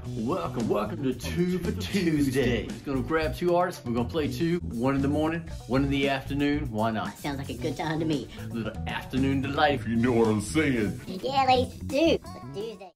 Welcome to Two for Tuesday. Just gonna grab two artists, we're gonna play two, one in the morning, one in the afternoon, why not? Sounds like a good time to me. A little afternoon delight, if you know what I'm saying. Yeah, ladies, Two for Tuesday.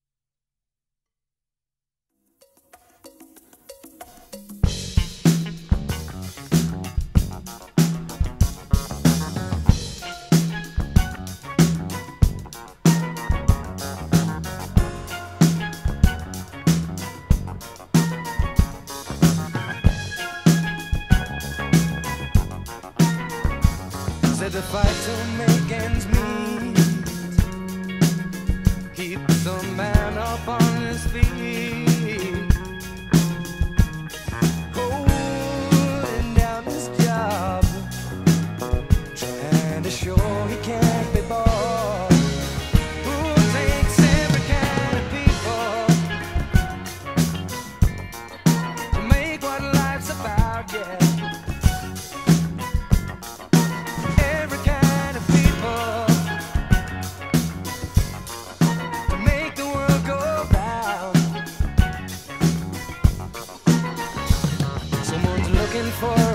Said to fight to make ends meet, keep the man up on his feet, holding down his job, trying to show he can't be bought. Who takes every kind of people to make what life's about, yeah. For